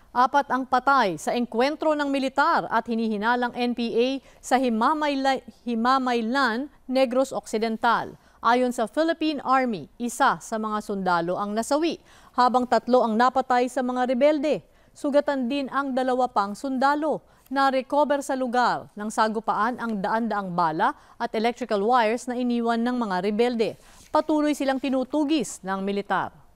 Apat ang patay sa engkwentro ng militar at hinihinalang NPA sa Himamaylan, Negros Occidental. Ayon sa Philippine Army, isa sa mga sundalo ang nasawi, habang 3 ang napatay sa mga rebelde. Sugatan din ang 2 pang sundalo. Na-recover sa lugar ng sagupaan ang daan-daang bala at electrical wires na iniwan ng mga rebelde. Patuloy silang tinutugis ng militar.